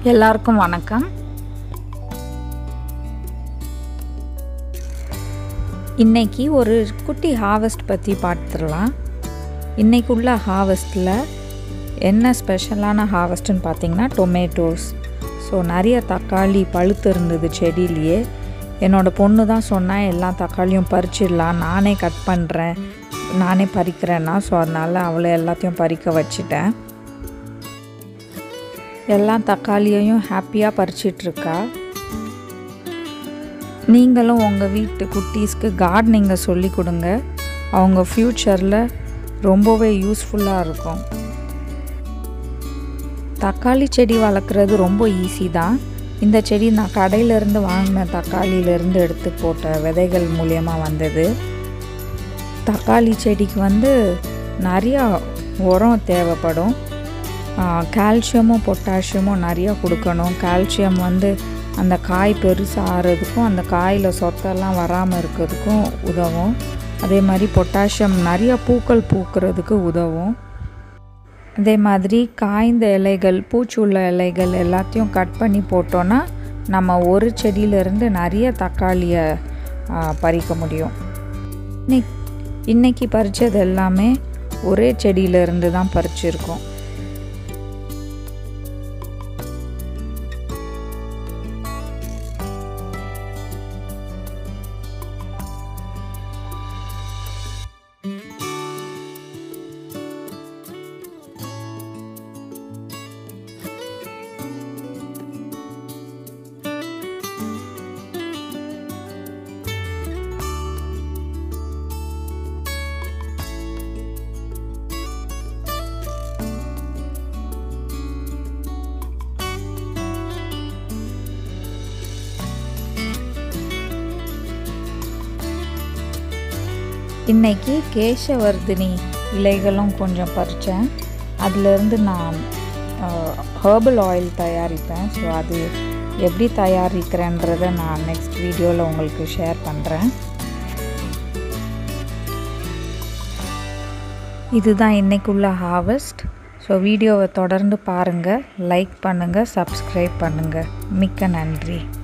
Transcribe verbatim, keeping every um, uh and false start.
எல்லாருக்கும் வணக்கம். இன்னைக்கு ஒரு குட்டி ஹார்வெஸ்ட் பற்றி பார்த்துடலாம். இன்னைக்கு உள்ள ஹார்வெஸ்ட்டில் என்ன ஸ்பெஷலான ஹார்வெஸ்ட்டுன்னு பார்த்தீங்கன்னா டொமேட்டோஸ். ஸோ நிறைய தக்காளி பழுத்து இருந்தது செடியிலேயே. என்னோடய பொண்ணு தான் சொன்னால் எல்லா தக்காளியும் பறிச்சிடலாம், நானே கட் பண்ணுறேன், நானே பறிக்கிறேன்னா. ஸோ அதனால் அவளை எல்லாத்தையும் பறிக்க வச்சுட்டேன். எல்லா தக்காளியையும் ஹாப்பியாக பறிச்சிட்ருக்கா. நீங்களும் உங்கள் வீட்டு குட்டீஸ்க்கு கார்டனிங்கை சொல்லி கொடுங்க. அவங்க ஃப்யூச்சரில் ரொம்பவே யூஸ்ஃபுல்லாக இருக்கும். தக்காளி செடி வளர்க்குறது ரொம்ப ஈஸி தான். இந்த செடி நான் கடையிலேருந்து வாங்கின தக்காளியிலேருந்து எடுத்து போட்ட விதைகள் மூலியமாக வந்தது. தக்காளி செடிக்கு வந்து நிறையா உரம் தேவைப்படும். கால்சியமும் பொட்டாசியமும் நிறையா கொடுக்கணும். கால்சியம் வந்து அந்த காய் பெருசாக ஆகிறதுக்கும் அந்த காயில் சொத்தெல்லாம் வராமல் இருக்கிறதுக்கும் உதவும். அதே மாதிரி பொட்டாசியம் நிறையா பூக்கள் பூக்கிறதுக்கு உதவும். அதே மாதிரி காய்ந்த இலைகள், பூச்சுள்ள இலைகள் எல்லாத்தையும் கட் பண்ணி போட்டோன்னா நம்ம ஒரு செடியிலேருந்து நிறைய தக்காளியை பறிக்க முடியும். இன்னைக்கு இன்றைக்கி பறித்தது எல்லாமே ஒரே செடியிலேருந்து தான் பறிச்சிருக்கோம். இன்றைக்கி கேசவர்தினி இலைகளும் கொஞ்சம் பறித்தேன். அதிலேருந்து நான் ஹெர்பல் ஆயில் தயாரிப்பேன். ஸோ அது எப்படி தயாரிக்கிறேன்றதை நான் நெக்ஸ்ட் வீடியோவில் உங்களுக்கு ஷேர் பண்ணுறேன். இதுதான் இன்றைக்குள்ள ஹார்வெஸ்ட். ஸோ வீடியோவை தொடர்ந்து பாருங்கள், லைக் பண்ணுங்கள், சப்ஸ்கிரைப் பண்ணுங்கள். மிக்க நன்றி.